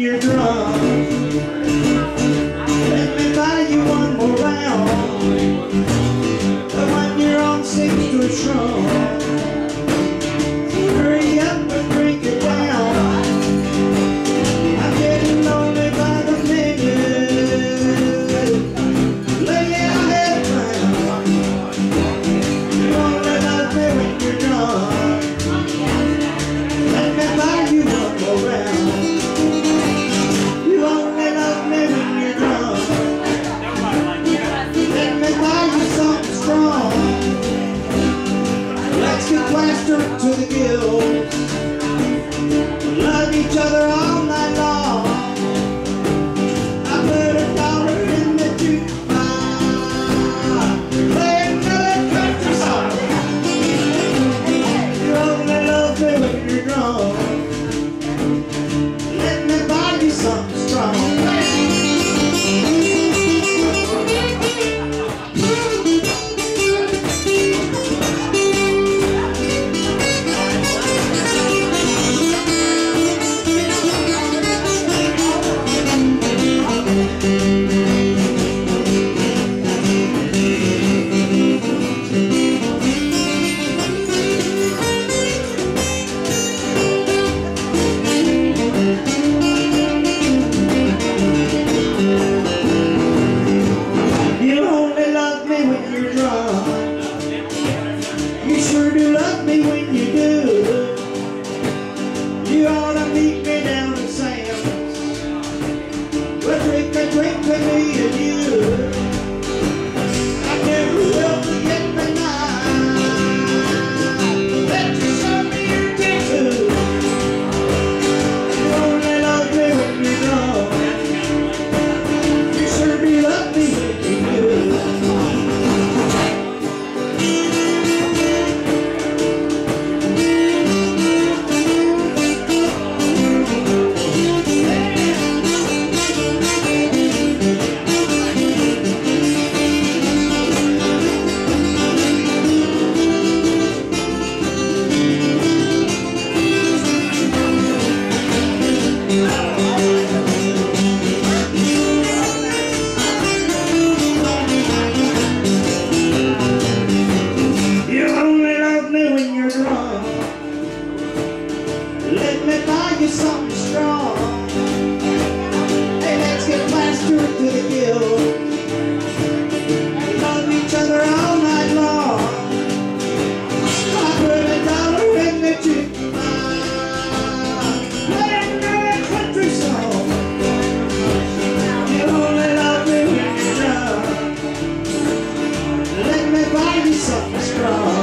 you're drunk. Let me buy you one more round. But when you're on 6 to a trunk, hurry up and drink it down. I'm getting lonely by the minute. Lay your head down. You only love me when you're drunk. Let me buy you one more round. You only love me when you're drunk. Let me buy you something strong. Let's get plastered to the gills. Love each other all night long. I put $1 in the jukebox. Play another country song. You only love me when you're drunk. Let me buy you something strong. You only love me when you're drunk. You sure do love me when you do. You ought to meet me down at Sam's. We'll drink a drink with me and you. I never will forget the night that you showed me your tattoo. You only love me when you're drunk. You sure do love me when you do. You only love me when you're drunk. Let me buy you something strong. Hey, let's get plastered to the gills. Love each other all night long. I put $1 in the jukebox. Play another country song. You only love me when you're drunk. Let me buy you something strong.